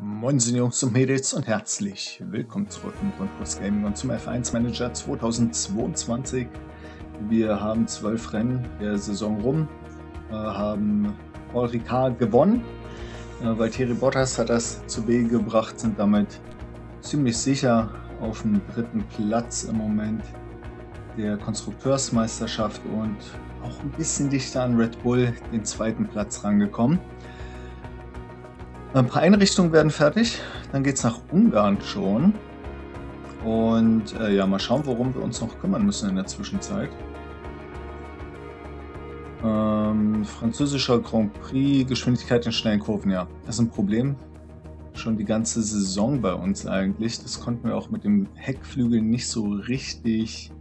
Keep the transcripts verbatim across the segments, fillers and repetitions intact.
Moin Jungs und Mädels und herzlich willkommen zurück im Grundkurs Gaming und zum F eins Manager zweitausendzweiundzwanzig. Wir haben zwölf Rennen der Saison rum, äh, haben Paul Ricard gewonnen, äh, Valtteri Bottas hat das zu B gebracht, sind damit ziemlich sicher auf dem dritten Platz im Moment der Konstrukteursmeisterschaft und auch ein bisschen dichter an Red Bull den zweiten Platz rangekommen. Ein paar Einrichtungen werden fertig, dann geht es nach Ungarn schon. Und äh, ja, mal schauen, worum wir uns noch kümmern müssen in der Zwischenzeit. Ähm, französischer Grand Prix, Geschwindigkeit in schnellen Kurven, ja, das ist ein Problem. Schon die ganze Saison bei uns eigentlich. Das konnten wir auch mit dem Heckflügel nicht so richtig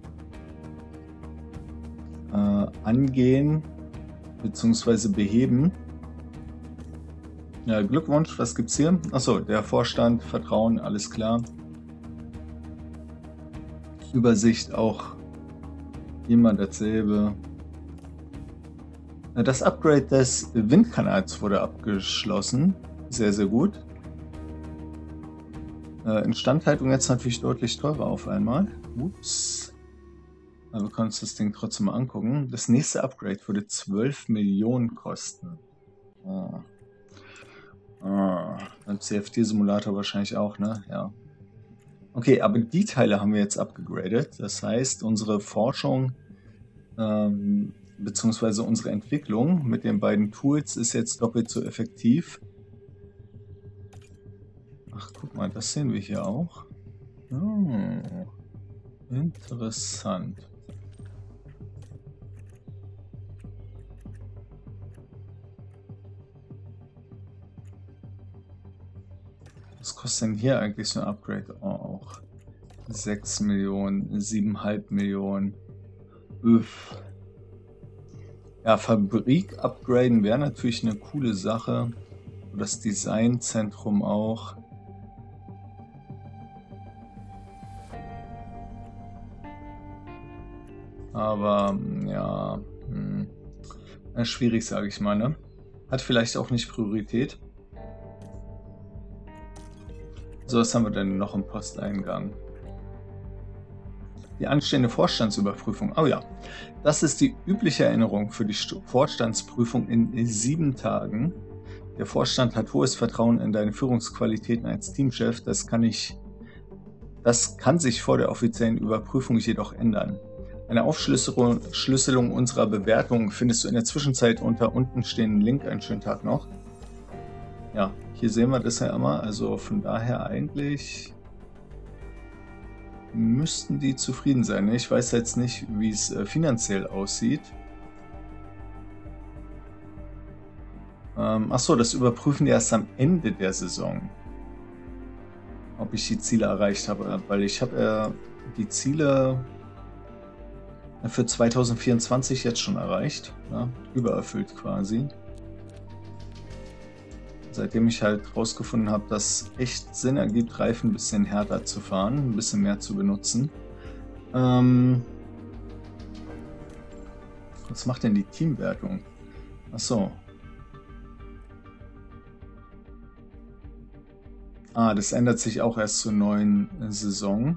äh, angehen bzw. beheben. Ja, Glückwunsch, was gibt's hier? Achso, der Vorstand, Vertrauen, alles klar. Übersicht auch immer dasselbe. Das Upgrade des Windkanals wurde abgeschlossen. Sehr, sehr gut. Äh, Instandhaltung jetzt natürlich deutlich teurer auf einmal. Ups. Aber wir können uns das Ding trotzdem mal angucken. Das nächste Upgrade würde zwölf Millionen kosten. Ah. Ah, beim C F D-Simulator wahrscheinlich auch, ne? Ja. Okay, aber die Teile haben wir jetzt abgegradet. Das heißt, unsere Forschung ähm, bzw. unsere Entwicklung mit den beiden Tools ist jetzt doppelt so effektiv. Ach, guck mal, das sehen wir hier auch. Oh, interessant. Was kostet denn hier eigentlich so ein Upgrade? Oh, auch sechs Millionen, sieben Komma fünf Millionen. Uff. Ja, Fabrik upgraden wäre natürlich eine coole Sache. Das Designzentrum auch. Aber ja, hm, schwierig, sage ich mal, ne? Hat vielleicht auch nicht Priorität. So, was haben wir denn noch im Posteingang? Die anstehende Vorstandsüberprüfung. Oh ja, das ist die übliche Erinnerung für die Vorstandsprüfung in sieben Tagen. Der Vorstand hat hohes Vertrauen in deine Führungsqualitäten als Teamchef. Das kann ich, das kann sich vor der offiziellen Überprüfung jedoch ändern. Eine Aufschlüsselung unserer Bewertung findest du in der Zwischenzeit unter unten stehenden Link. Einen schönen Tag noch. Ja, hier sehen wir das ja immer, also von daher eigentlich müssten die zufrieden sein. Ich weiß jetzt nicht, wie es äh, finanziell aussieht. Ähm, Achso, das überprüfen die erst am Ende der Saison, ob ich die Ziele erreicht habe, weil ich habe ja äh, die Ziele für zweitausendvierundzwanzig jetzt schon erreicht, ja, übererfüllt quasi. Seitdem ich halt rausgefunden habe, dass echt Sinn ergibt, Reifen ein bisschen härter zu fahren, ein bisschen mehr zu benutzen. Ähm, was macht denn die Teamwertung? Achso. Ah, das ändert sich auch erst zur neuen Saison.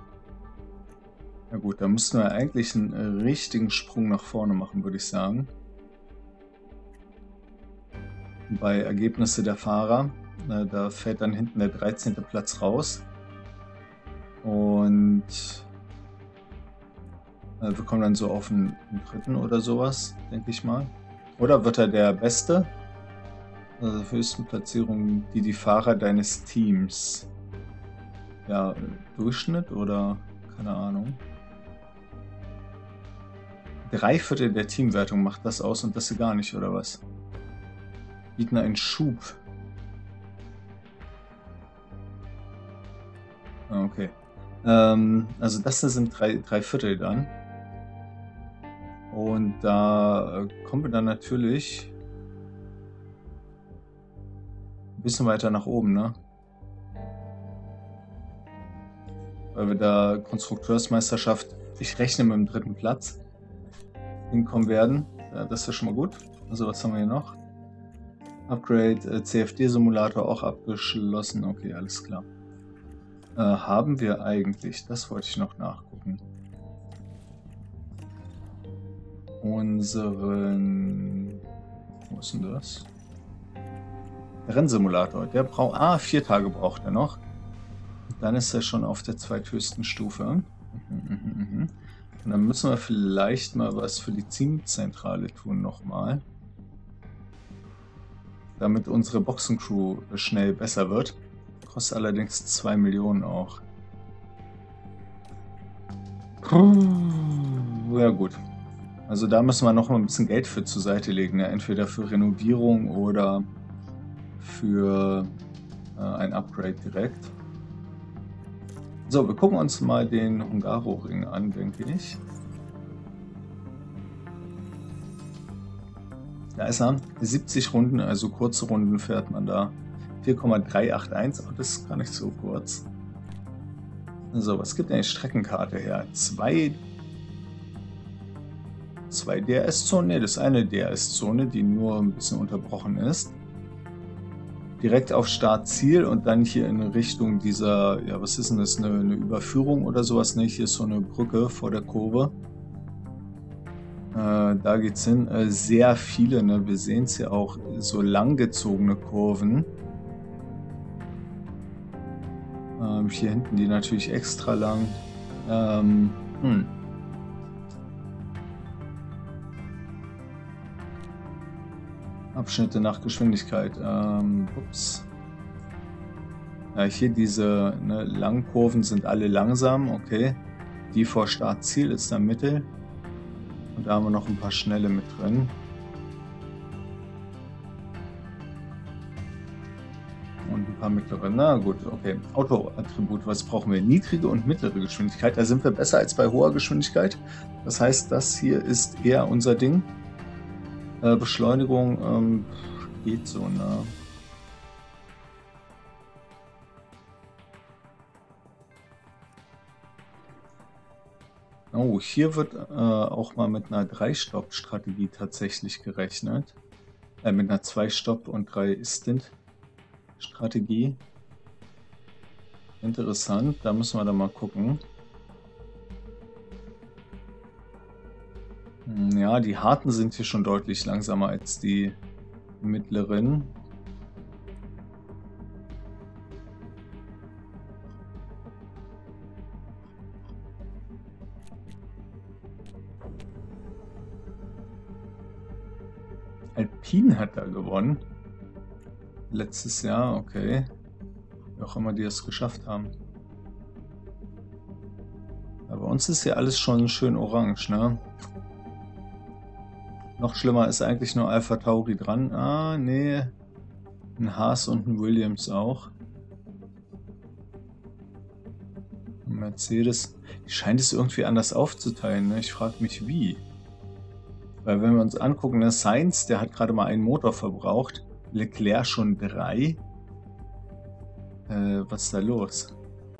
Na gut, da müssten wir eigentlich einen richtigen Sprung nach vorne machen, würde ich sagen. Bei Ergebnisse der Fahrer, äh, da fällt dann hinten der dreizehnte Platz raus und äh, wir kommen dann so auf den, den dritten oder sowas, denke ich mal. Oder wird er der Beste? Also höchsten Platzierung, die die Fahrer deines Teams. Ja, Durchschnitt oder keine Ahnung. Drei Viertel der Teamwertung macht das aus und das hier gar nicht, oder was? Bieten einen Schub. Okay. Ähm, also das sind drei, drei Viertel dann. Und da äh, kommen wir dann natürlich ein bisschen weiter nach oben, ne? Weil wir da Konstrukteursmeisterschaft, ich rechne mit dem dritten Platz, hinkommen werden. Ja, das ist ja schon mal gut. Also was haben wir hier noch? Upgrade, äh, C F D-Simulator auch abgeschlossen. Okay, alles klar. Äh, haben wir eigentlich, das wollte ich noch nachgucken, unseren, wo ist denn das? Rennsimulator, der braucht, ah, vier Tage braucht er noch. Dann ist er schon auf der zweithöchsten Stufe. Mhm, mhm, mhm. Und dann müssen wir vielleicht mal was für die Teamzentrale tun nochmal. Damit unsere Boxencrew schnell besser wird. Kostet allerdings zwei Millionen auch. Ja gut. Also da müssen wir noch mal ein bisschen Geld für zur Seite legen. Ja? Entweder für Renovierung oder für äh, ein Upgrade direkt. So, wir gucken uns mal den Hungaroring an, denke ich. Da ist er. siebzig Runden, also kurze Runden fährt man da. vier Komma drei acht eins, aber das ist gar nicht so kurz. So, was gibt denn die Streckenkarte her? Zwei, zwei D R S-Zonen? Ne, das ist eine D R S-Zone, die nur ein bisschen unterbrochen ist. Direkt auf Start-Ziel und dann hier in Richtung dieser, ja, was ist denn das, eine, eine Überführung oder sowas? Ne, hier ist so eine Brücke vor der Kurve. Äh, da geht's hin. Äh, sehr viele, ne? Wir sehen es ja auch, so langgezogene Kurven. Ähm, hier hinten die natürlich extra lang. Ähm, hm. Abschnitte nach Geschwindigkeit. Ähm, ups. Ja, hier diese ne, Langkurven sind alle langsam, okay. Die vor Startziel ist dann Mittel. Und da haben wir noch ein paar schnelle mit drin. Und ein paar mittlere. Na gut, okay. Autoattribut, was brauchen wir? Niedrige und mittlere Geschwindigkeit. Da sind wir besser als bei hoher Geschwindigkeit. Das heißt, das hier ist eher unser Ding. Äh, Beschleunigung ähm, geht so, ne? Oh, hier wird äh, auch mal mit einer drei Stopp Strategie tatsächlich gerechnet. Äh, mit einer zwei Stopp und drei Stint Strategie. Interessant, da müssen wir dann mal gucken. Ja, die harten sind hier schon deutlich langsamer als die mittleren. Alpine hat da gewonnen. Letztes Jahr, okay. Wie auch immer die es geschafft haben. Aber bei uns ist hier alles schon schön orange, ne? Noch schlimmer ist eigentlich nur Alpha Tauri dran. Ah, nee. Ein Haas und ein Williams auch. Ein Mercedes. Die scheint es irgendwie anders aufzuteilen, ne? Ich frage mich, wie. Weil wenn wir uns angucken, ne, Sainz, der hat gerade mal einen Motor verbraucht. Leclerc schon drei. Äh, was ist da los?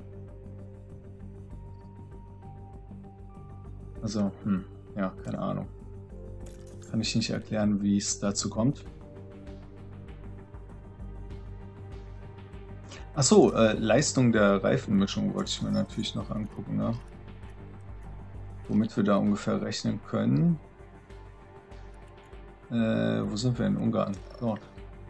Also, hm, ja, keine Ahnung. Kann ich nicht erklären, wie es dazu kommt. Achso, äh, Leistung der Reifenmischung wollte ich mir natürlich noch angucken, ne? Womit wir da ungefähr rechnen können. Äh, wo sind wir in Ungarn? Dort.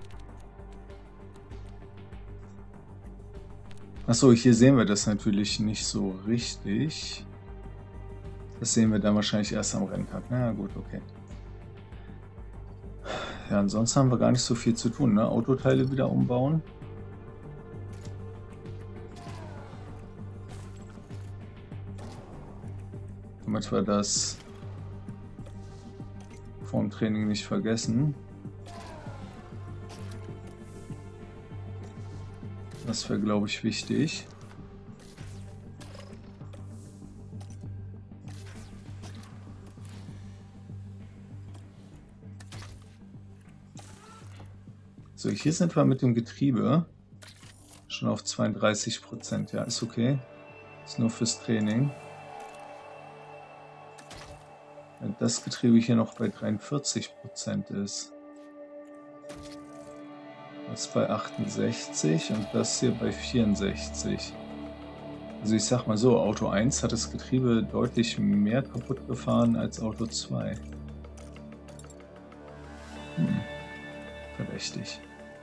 Achso, hier sehen wir das natürlich nicht so richtig. Das sehen wir dann wahrscheinlich erst am Renntag. Na gut, okay. Ja, ansonsten haben wir gar nicht so viel zu tun, ne? Autoteile wieder umbauen. Damit wir das vor dem Training nicht vergessen. Das wäre, glaube ich, wichtig. So, hier sind wir mit dem Getriebe schon auf zweiunddreißig Prozent. Ja, ist okay. Ist nur fürs Training. Wenn das Getriebe hier noch bei dreiundvierzig Prozent ist. Das bei achtundsechzig und das hier bei vierundsechzig. Also ich sag mal so, Auto eins hat das Getriebe deutlich mehr kaputt gefahren als Auto zwei. Hm. Verdächtig.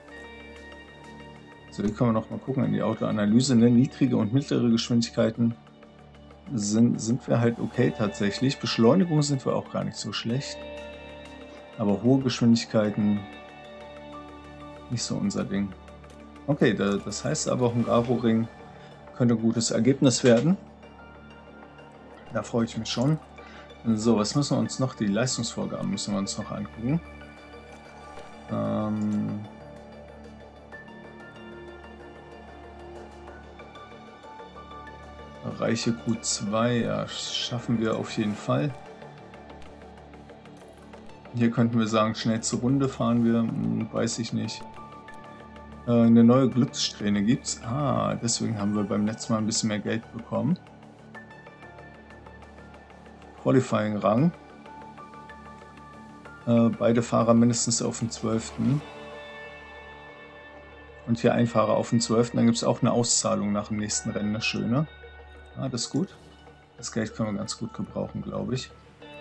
So, hier können wir noch mal gucken in die Autoanalyse. Ne? Niedrige und mittlere Geschwindigkeiten sind, sind wir halt okay tatsächlich. Beschleunigung sind wir auch gar nicht so schlecht. Aber hohe Geschwindigkeiten nicht so unser Ding. Okay, da, das heißt aber, Hungaroring könnte ein gutes Ergebnis werden. Da freue ich mich schon. So, was müssen wir uns noch? Die Leistungsvorgaben müssen wir uns noch angucken. Ähm Reiche Q zwei, ja, schaffen wir auf jeden Fall. Hier könnten wir sagen, schnellste Runde fahren wir, hm, weiß ich nicht. Äh, eine neue Glückssträhne gibt's. Ah, deswegen haben wir beim letzten Mal ein bisschen mehr Geld bekommen. Qualifying-Rang. Äh, beide Fahrer mindestens auf den zwölften Und hier ein Fahrer auf den zwölften Dann gibt es auch eine Auszahlung nach dem nächsten Rennen, eine schöne. Ah, das ist gut. Das Geld können wir ganz gut gebrauchen, glaube ich.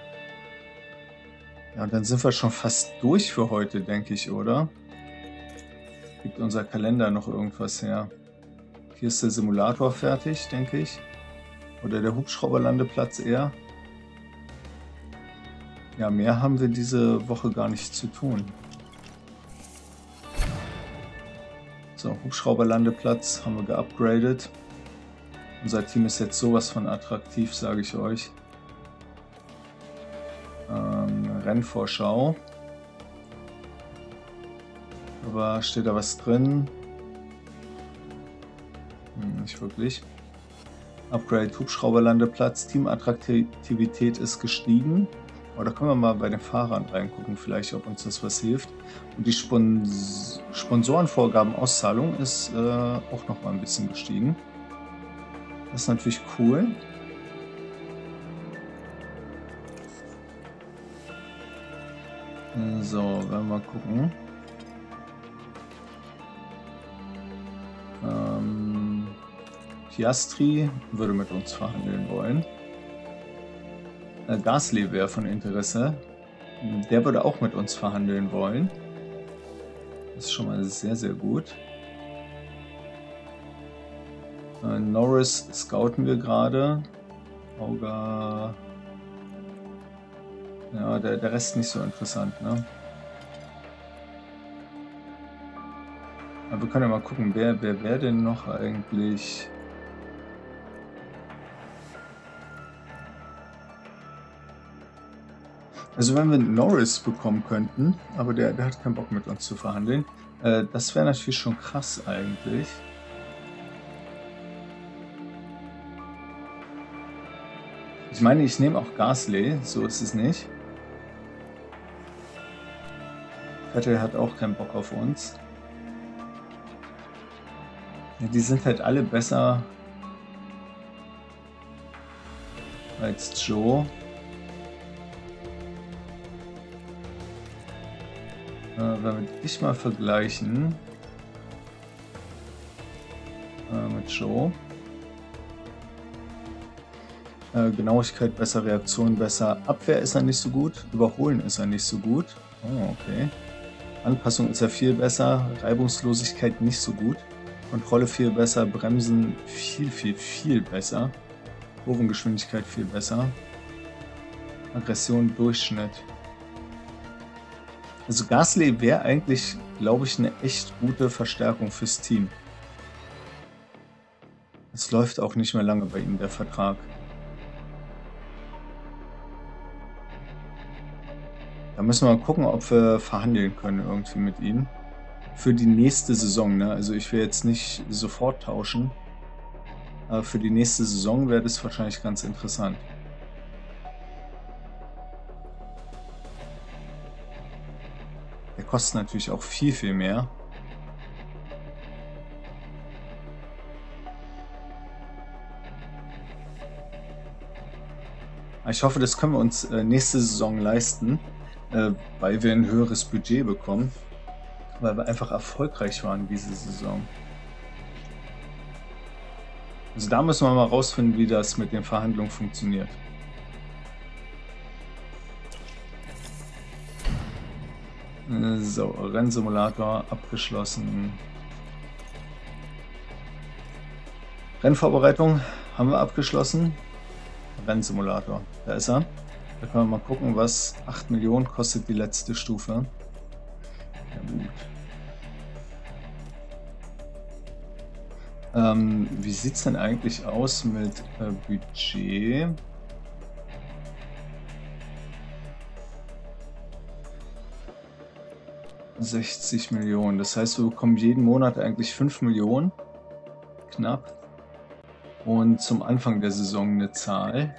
Ja, und dann sind wir schon fast durch für heute, denke ich, oder? Gibt unser Kalender noch irgendwas her? Hier ist der Simulator fertig, denke ich. Oder der Hubschrauberlandeplatz eher. Ja, mehr haben wir diese Woche gar nicht zu tun. So, Hubschrauberlandeplatz haben wir geupgradet. Unser Team ist jetzt sowas von attraktiv, sage ich euch. Ähm, Rennvorschau. Aber steht da was drin? Hm, nicht wirklich. Upgrade Hubschrauberlandeplatz. Teamattraktivität ist gestiegen. Aber da können wir mal bei den Fahrern reingucken, vielleicht, ob uns das was hilft. Und die Spons Sponsorenvorgaben Auszahlung ist äh, auch noch mal ein bisschen gestiegen. Das ist natürlich cool. So, werden wir mal gucken. Ähm, Piastri würde mit uns verhandeln wollen. Äh, Gasly wäre von Interesse. Der würde auch mit uns verhandeln wollen. Das ist schon mal sehr, sehr gut. Äh, Norris scouten wir gerade. Auga. Ja, der, der Rest nicht so interessant, ne? Aber wir können ja mal gucken, wer wer wäre denn noch eigentlich. Also wenn wir Norris bekommen könnten, aber der, der hat keinen Bock mit uns zu verhandeln, äh, das wäre natürlich schon krass eigentlich. Ich meine, ich nehme auch Gasly, so ist es nicht. Vettel hat auch keinen Bock auf uns. Ja, die sind halt alle besser als Joe. Äh, wenn wir dich mal vergleichen äh, mit Joe. Äh, Genauigkeit besser, Reaktion besser. Abwehr ist er nicht so gut, Überholen ist er nicht so gut. Oh, okay. Anpassung ist er viel besser, Reibungslosigkeit nicht so gut. Kontrolle viel besser, Bremsen viel, viel, viel besser. Kurvengeschwindigkeit viel besser. Aggression Durchschnitt. Also Gasly wäre eigentlich, glaube ich, eine echt gute Verstärkung fürs Team. Es läuft auch nicht mehr lange bei ihm, der Vertrag. Da müssen wir mal gucken, ob wir verhandeln können irgendwie mit ihm. Für die nächste Saison, ne? Also ich will jetzt nicht sofort tauschen. Aber für die nächste Saison wäre das wahrscheinlich ganz interessant. Der kostet natürlich auch viel, viel mehr. Ich hoffe, das können wir uns nächste Saison leisten, weil wir ein höheres Budget bekommen. weil wir einfach erfolgreich waren diese Saison. Also da müssen wir mal rausfinden, wie das mit den Verhandlungen funktioniert. So, Rennsimulator abgeschlossen. Rennvorbereitung haben wir abgeschlossen. Rennsimulator, da ist er. Da können wir mal gucken, was acht Millionen kostet die letzte Stufe. Ja, gut. Ähm, wie sieht es denn eigentlich aus mit äh, Budget? sechzig Millionen. Das heißt, wir bekommen jeden Monat eigentlich fünf Millionen. Knapp. Und zum Anfang der Saison eine Zahl.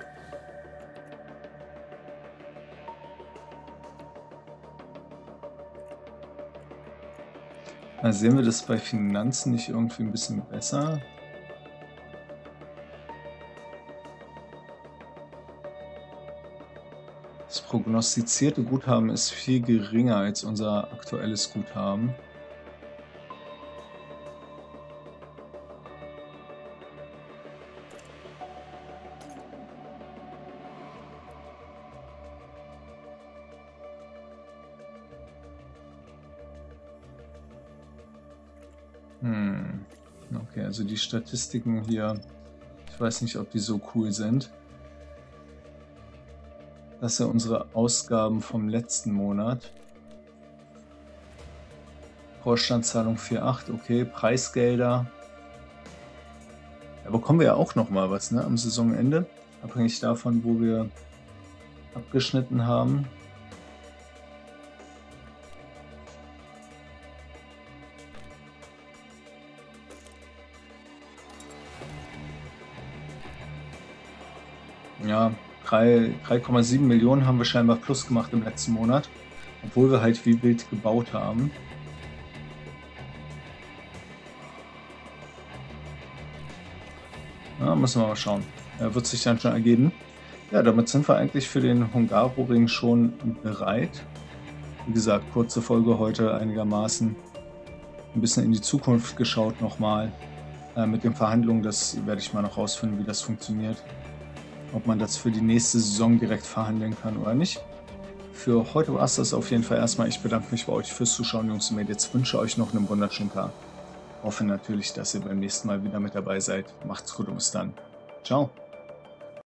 Da sehen wir das bei Finanzen nicht irgendwie ein bisschen besser. Das prognostizierte Guthaben ist viel geringer als unser aktuelles Guthaben. Hm. Okay, also die Statistiken hier, ich weiß nicht, ob die so cool sind. Das sind unsere Ausgaben vom letzten Monat. Vorstandszahlung vier Komma acht, okay, Preisgelder. Da bekommen wir ja auch noch mal was, ne, am Saisonende, abhängig davon, wo wir abgeschnitten haben. Ja, drei Komma sieben Millionen haben wir scheinbar plus gemacht im letzten Monat, obwohl wir halt wie wild gebaut haben. Ja, müssen wir mal schauen. Ja, wird sich dann schon ergeben. Ja, damit sind wir eigentlich für den Hungaroring schon bereit. Wie gesagt, kurze Folge heute einigermaßen. Ein bisschen in die Zukunft geschaut nochmal. Äh, mit den Verhandlungen, das werde ich mal noch rausfinden, wie das funktioniert. Ob man das für die nächste Saison direkt verhandeln kann oder nicht. Für heute war es das auf jeden Fall erstmal. Ich bedanke mich bei euch fürs Zuschauen, Jungs und Mädels. Ich wünsche euch noch einen wunderschönen Tag. Hoffe natürlich, dass ihr beim nächsten Mal wieder mit dabei seid. Macht's gut und bis dann. Ciao.